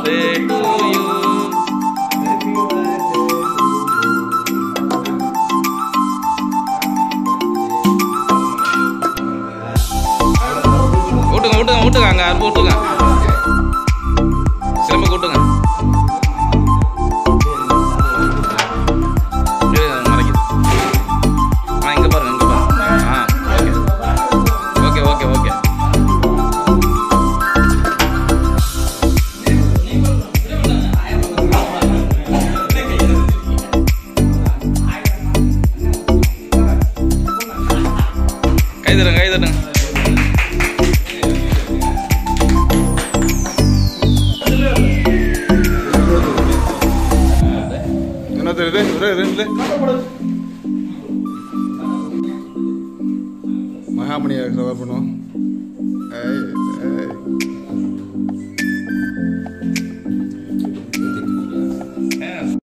birthday to you. ஊட்டுங்க அங்க அருப்பு ஊட்டுங்க. சிலம்ப கூட்டுங்க. மறைக்குது. இங்க பாருங்க இங்க பாருங்க. Okay okay okay. கை தட்டுங்க கை தட்டுங்க. மகாமணியை கவர் பண்ணுவோம்.